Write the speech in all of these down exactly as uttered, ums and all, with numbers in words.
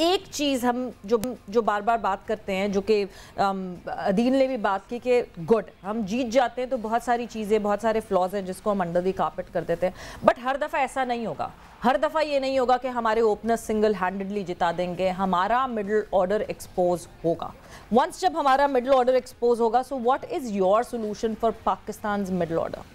एक चीज़ हम जो जो बार बार बात करते हैं, जो कि अदील ने भी बात की कि गुड हम जीत जाते हैं तो बहुत सारी चीज़ें, बहुत सारे फ्लॉज हैं जिसको हम अंडर दी कारपेट कर देते हैं, बट हर दफ़ा ऐसा नहीं होगा। हर दफ़ा ये नहीं होगा कि हमारे ओपनर सिंगल हैंडेडली जिता देंगे, हमारा मिडल ऑर्डर एक्सपोज होगा। वंस जब हमारा मिडल ऑर्डर एक्सपोज होगा, so what is your solution for Pakistan middle order?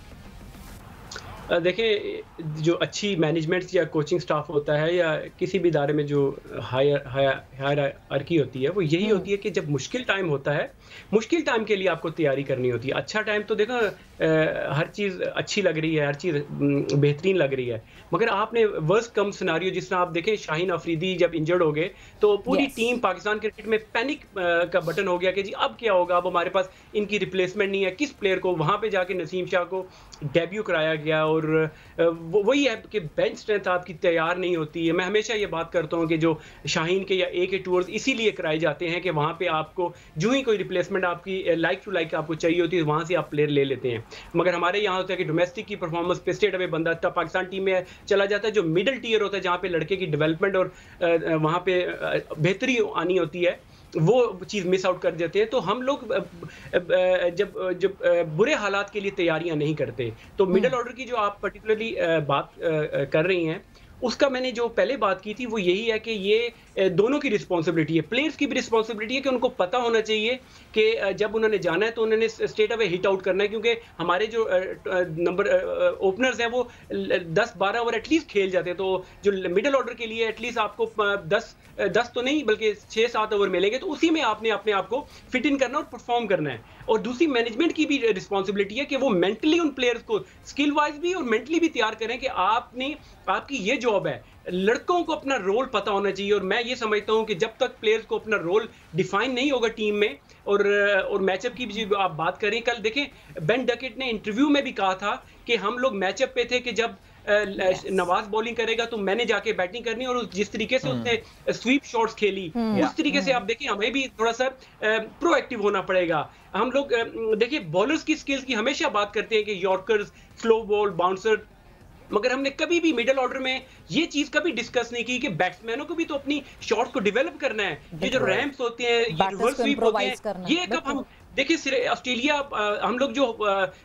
देखिए, जो अच्छी मैनेजमेंट या कोचिंग स्टाफ होता है या किसी भी इदारे में जो हायर हायरार्की होती है, वो यही होती है कि जब मुश्किल टाइम होता है, मुश्किल टाइम के लिए आपको तैयारी करनी होती है। अच्छा टाइम तो देखो, हर चीज़ अच्छी लग रही है, हर चीज़ बेहतरीन लग रही है, मगर आपने वर्स्ट कम सिनारियो, जिस तरह आप देखें शाहीन अफरीदी जब इंजर्ड हो गए तो पूरी yes. टीम पाकिस्तान क्रिकेट में पैनिक का बटन हो गया कि जी अब क्या होगा, अब हमारे पास इनकी रिप्लेसमेंट नहीं है। किस प्लेयर को वहाँ पे जाके नसीम शाह को डेब्यू कराया गया, और वही है कि बेंच स्ट्रेंथ आपकी तैयार नहीं होती है। मैं हमेशा ये बात करता हूँ कि जो शाहीन के या ए के टूर्स इसीलिए कराए जाते हैं कि वहाँ पे आपको जो ही कोई रिप्लेसमेंट आपकी लाइक टू लाइक आपको चाहिए होती है, वहाँ से आप प्लेयर ले लेते हैं। मगर हमारे यहाँ होता है कि डोमेस्टिक की परफॉर्मेंस पे स्टेट अवे बंदा तब पाकिस्तान टीम में चला जाता है, जो मिडिल टीयर होता है जहाँ पे लड़के की डेवलपमेंट और वहाँ पे बेहतरी आनी होती है, वो चीज़ मिस आउट कर देते हैं। तो हम लोग जब जब बुरे हालात के लिए तैयारियां नहीं करते, तो मिडिल ऑर्डर की जो आप पर्टिकुलरली बात कर रही हैं, उसका मैंने जो पहले बात की थी वो यही है कि ये दोनों की रिस्पॉन्सिबिलिटी है। प्लेयर्स की भी रिस्पॉन्सिबिलिटी है कि उनको पता होना चाहिए कि जब उन्होंने जाना है तो उन्होंने स्ट्रेट अवे हिट आउट करना है, क्योंकि हमारे जो नंबर ओपनर्स हैं वो दस बारह ओवर एटलीस्ट खेल जाते हैं। तो जो मिडिल ऑर्डर के लिए एटलीस्ट आपको दस दस तो नहीं बल्कि छः सात ओवर मिलेंगे, तो उसी में आपने अपने आप को फिट इन करना और परफॉर्म करना है। और दूसरी मैनेजमेंट की भी रिस्पॉन्सिबिलिटी है कि वो मेंटली उन प्लेयर्स को स्किल वाइज भी और मेंटली भी तैयार करें कि आपने आपकी ये जॉब है। लड़कों को अपना रोल पता होना चाहिए, और मैं ये समझता हूं कि जब तक प्लेयर्स को अपना रोल डिफाइन नहीं होगा टीम में, और और मैचअप की भी आप बात करें, कल देखें बेन डकेट ने इंटरव्यू में भी कहा था कि हम लोग मैचअप पे थे कि जब yes. नवाज बॉलिंग करेगा तो मैंने जाके बैटिंग करनी, और जिस तरीके से hmm. उसने स्वीप शॉट्स खेली hmm. उस तरीके hmm. से आप देखें हमें भी थोड़ा सा प्रोएक्टिव होना पड़ेगा। हम लोग देखिए बॉलर्स की स्किल्स की हमेशा बात करते हैं कि यॉर्कर्स, स्लो बॉल, बाउंसर, मगर हमने कभी भी मिडिल ऑर्डर में ये चीज कभी डिस्कस नहीं की कि बैट्समैनों को भी तो अपनी शॉट को डेवलप करना है। ये जो रैम्प्स होते हैं, ये रिवर्स स्वीप होते हैं, ये कब हम देखिए ऑस्ट्रेलिया, हम लोग जो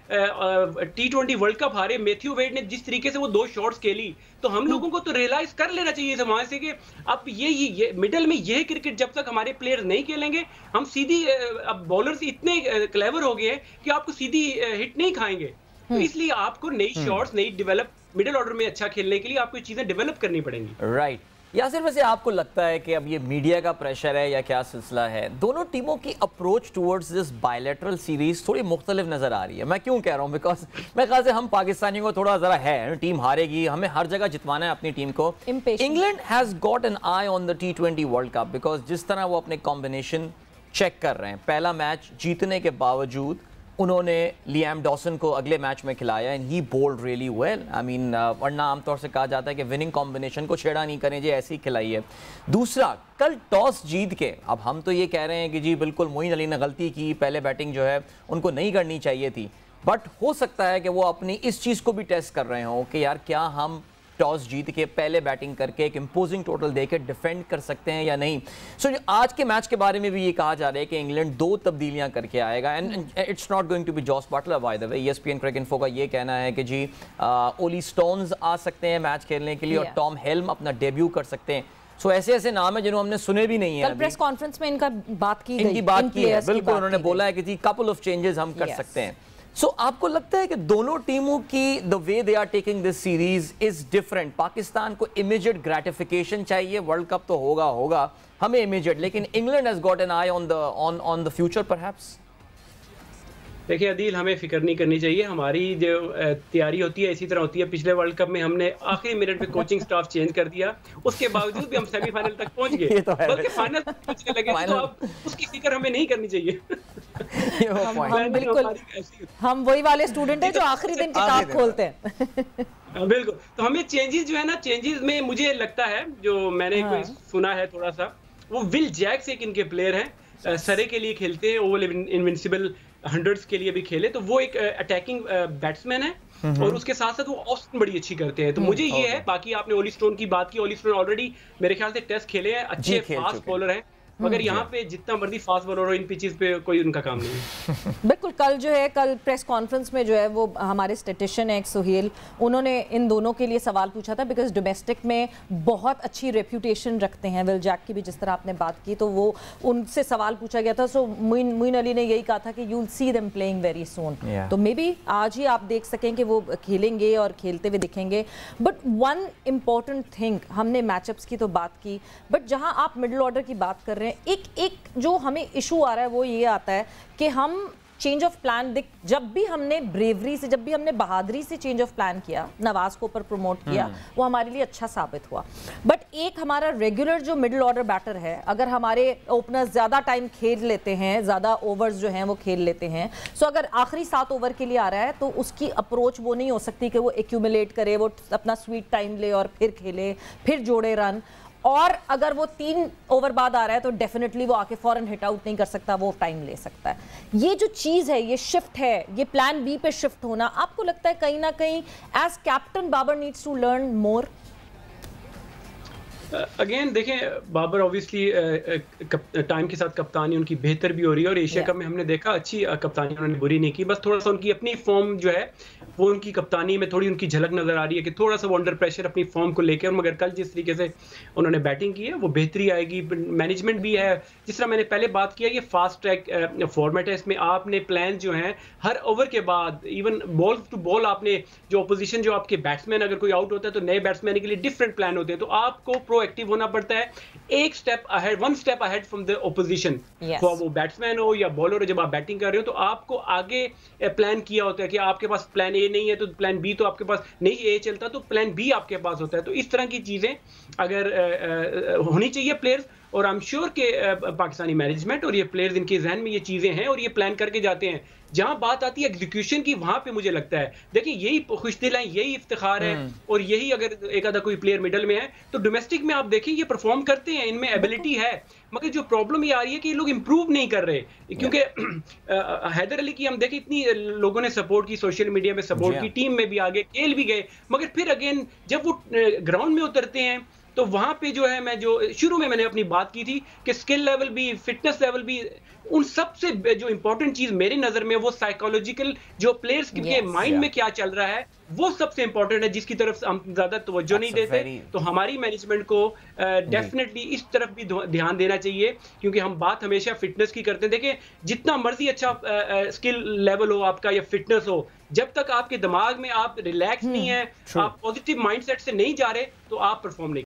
टी ट्वेंटी वर्ल्ड कप हारे, मैथ्यू वेड ने जिस तरीके से वो दो शॉट्स खेली, तो हम लोगों को तो रियलाइज कर लेना चाहिए वहां से कि अब ये ये मिडिल में ये क्रिकेट जब तक हमारे प्लेयर नहीं खेलेंगे, हम सीधी, अब बॉलर्स इतने क्लेवर हो गए हैं कि आपको सीधी हिट नहीं खाएंगे। तो इसलिए आपको नई शॉट्स, नई डेवलप मिडिल ऑर्डर में अच्छा खेलने के लिए आपको चीजें डेवलप करनी पड़ेंगी। Right right. या सिर्फ वैसे आपको लगता है कि अब ये मीडिया का प्रेशर है या क्या सिलसिला है? दोनों टीमों की approach towards this bilateral series थोड़ी मुख्तलिफ नजर आ रही है। मैं क्यों कह रहा हूँ? बिकॉज मैं ख्याल से हम पाकिस्तानियों को थोड़ा जरा है, टीम हारेगी, हमें हर जगह जितवाना है अपनी टीम को। England has got an eye on the T twenty World Cup, because जिस तरह वो अपने कॉम्बिनेशन चेक कर रहे हैं, पहला मैच जीतने के बावजूद उन्होंने लियाम डॉसन को अगले मैच में खिलाया and he bowled really well. I mean वरना आमतौर से कहा जाता है कि विनिंग कॉम्बिनेशन को छेड़ा नहीं करें, जी ऐसी खिलाई है। दूसरा, कल टॉस जीत के, अब हम तो ये कह रहे हैं कि जी बिल्कुल मोइन अली ने गलती की, पहले बैटिंग जो है उनको नहीं करनी चाहिए थी, बट हो सकता है कि वो अपनी इस चीज़ को भी टेस्ट कर रहे हों कि यार क्या हम टॉस जीत के पहले बैटिंग करके एक इंपोजिंग टोटल देकर डिफेंड कर सकते हैं या नहीं। सो so, आज के मैच के बारे में भी ये कहा जा रहा है कि इंग्लैंड दो तब्दीलियां करके आएगा, and it's not going to be Jos Buttler by the way. ESPN cricinfo का ये कहना है कि जी ओली स्टोन्स आ सकते हैं मैच खेलने के लिए, yeah. और टॉम हेल्म अपना डेब्यू कर सकते हैं। सो so, ऐसे ऐसे नाम है जिन्होंने हमने सुने भी नहीं है। कल प्रेस कॉन्फ्रेंस में इनका बात की इनकी बात की है, बिल्कुल उन्होंने बोला है कि जी कपल ऑफ चेंजेस हम कर सकते हैं। सो so, आपको लगता है कि दोनों टीमों की the way they are taking this series is different? Pakistan को इमीडिएट ग्रेटिफिकेशन चाहिए, वर्ल्ड कप तो होगा होगा हमें इमीडिएट, लेकिन England has got an eye on the on on the future perhaps. देखिए अदील, हमें फिक्र नहीं करनी चाहिए। हमारी जो तैयारी होती है इसी तरह होती है। पिछले वर्ल्ड कप में हमने आखिरी मिनट पे कोचिंग स्टाफ चेंज कर दिया, उसके बावजूद भी हम सेमीफाइनल तक पहुंच गए, तो बल्कि फाइनल पहुंचने लगे, तो अब उसकी फिक्र हमें नहीं करनी चाहिए। हम, हम बिल्कुल हम वही वाले स्टूडेंट हैं जो आखिरी दिन किताब खोलते हैं। बिल्कुल, तो हमें चेंजेस जो है ना, चेंजेस में मुझे लगता है, जो मैंने कोई सुना है थोड़ा सा, वो विल जैक्स एक इनके प्लेयर हैं सरे के लिए खेलते हैं, ओवल इनविंसिबल हंड्रेड्स के लिए भी खेले, तो वो एक अटैकिंग बैट्समैन है और उसके साथ साथ वो ऑफ स्पिन बड़ी अच्छी करते हैं। तो मुझे ये है, बाकी आपने ओली स्टोन की बात की, ओली स्टोन ऑलरेडी मेरे ख्याल से टेस्ट खेले हैं, अच्छे फास्ट बॉलर हैं, मगर यहाँ पे जितना मर्जी फास्ट बॉलर हो, इन पिचेस पे कोई उनका काम नहीं है। बिल्कुल, कल जो है कल प्रेस कॉन्फ्रेंस में जो है वो हमारे स्टैटिस्टिशियन है सुहेल, उन्होंने इन दोनों के लिए सवाल पूछा था, बिकॉज डोमेस्टिक में बहुत अच्छी रेप्यूटेशन रखते हैं। विल जैक की भी जिस तरह आपने बात की, तो वो उनसे सवाल पूछा गया था। सो मोइन मोइन अली ने यही कहा था कि you will see them playing very soon. तो मे बी आज ही आप देख सकें कि वो खेलेंगे और खेलते हुए दिखेंगे। बट वन इम्पॉर्टेंट थिंग, हमने मैचअप्स की तो बात की, बट जहाँ आप मिडिल ऑर्डर की बात कर रहे हैं, एक एक जो हमें इशू आ रहा है वो ये आता है कि हम चेंज ऑफ प्लान दिख, जब भी हमने ब्रेवरी से, जब भी हमने बहादुरी से चेंज ऑफ प्लान किया, नवाज को ऊपर प्रमोट किया, वो हमारे लिए अच्छा साबित हुआ। बट एक हमारा रेगुलर जो मिडिल ऑर्डर बैटर है, अगर हमारे ओपनर्स ज़्यादा टाइम खेल लेते हैं, ज़्यादा ओवर्स जो हैं वो खेल लेते हैं, सो अगर आखिरी सात ओवर के लिए आ रहा है तो उसकी अप्रोच वो नहीं हो सकती कि वो एक्यूमुलेट करे, वो अपना स्वीट टाइम ले और फिर खेले, फिर जोड़े रन। और अगर वो तीन ओवर बाद आ रहा है तो डेफिनेटली वो आके फौरन हिट आउट नहीं कर सकता, वो टाइम ले सकता है। ये जो चीज़ है, ये शिफ्ट है, ये प्लान बी पे शिफ्ट होना, आपको लगता है कहीं ना कहीं as captain Babar needs to learn more? Again uh, देखें, बाबर ऑब्वियसली टाइम के साथ कप्तानी उनकी बेहतर भी हो रही है, और एशिया कप में हमने देखा अच्छी कप्तानी उन्होंने बुरी नहीं की, बस थोड़ा सा उनकी अपनी फॉर्म जो है वो उनकी कप्तानी में थोड़ी उनकी झलक नजर आ रही है कि थोड़ा सा वो अंडर प्रेशर अपनी फॉर्म को लेकर, मगर कल जिस तरीके से उन्होंने बैटिंग की है वो बेहतरी आएगी। मैनेजमेंट भी है, जिस तरह मैंने पहले बात किया, ये फास्ट ट्रैक फॉर्मेट है, इसमें आपने प्लान जो है हर ओवर के बाद, इवन बॉल टू बॉल, आपने जो अपोजिशन, जो आपके बैट्समैन अगर कोई आउट होता है तो नए बैट्समैन के लिए डिफरेंट प्लान होते हैं, तो आपको प्रोएक्टिव होना पड़ता है, एक step ahead, one step ahead from the opposition. तो वो बैट्समैन हो या बॉलर हो, जब आप बैटिंग कर रहे हो तो आपको आगे प्लान किया होता है कि आपके पास प्लान ए नहीं है तो प्लान बी, तो आपके पास नहीं ए चलता तो प्लान बी आपके पास होता है। तो इस तरह की चीजें अगर आ, आ, होनी चाहिए प्लेयर्स, और आई एम श्योर के पाकिस्तानी मैनेजमेंट और ये प्लेयर्स, इनके जहन में ये चीजें हैं और ये प्लान करके जाते हैं। जहां बात आती है एग्जीक्यूशन की, वहां पे मुझे लगता है, देखिए यही खुशदिलाई, यही इफ्तिखार है, और यही अगर एक आधा कोई प्लेयर मिडल में है तो डोमेस्टिक में आप देखें ये परफॉर्म करते हैं, इनमें एबिलिटी है, मगर जो प्रॉब्लम ये आ रही है कि ये लोग इंप्रूव नहीं कर रहे, क्योंकि हैदर अली की हम देखें इतनी लोगों ने सपोर्ट की, सोशल मीडिया में सपोर्ट की, टीम में भी आगे खेल भी गए, मगर फिर अगेन जब वो ग्राउंड में उतरते हैं तो वहां पे जो है, मैं जो शुरू में मैंने अपनी बात की थी कि स्किल लेवल भी, फिटनेस लेवल भी, उन सबसे जो इंपॉर्टेंट चीज मेरी नजर में वो साइकोलॉजिकल, जो प्लेयर्स के yes, माइंड yeah. में क्या चल रहा है, वो सबसे इंपॉर्टेंट है, जिसकी तरफ हम ज्यादा तवज्जो नहीं देते। very... तो हमारी मैनेजमेंट को डेफिनेटली uh, इस तरफ भी ध्यान देना चाहिए, क्योंकि हम बात हमेशा फिटनेस की करते हैं। देखिए, जितना मर्जी अच्छा स्किल लेवल हो आपका या फिटनेस हो, जब तक आपके दिमाग में आप रिलैक्स hmm, नहीं है, true. आप पॉजिटिव माइंडसेट से नहीं जा रहे, तो आप परफॉर्म नहीं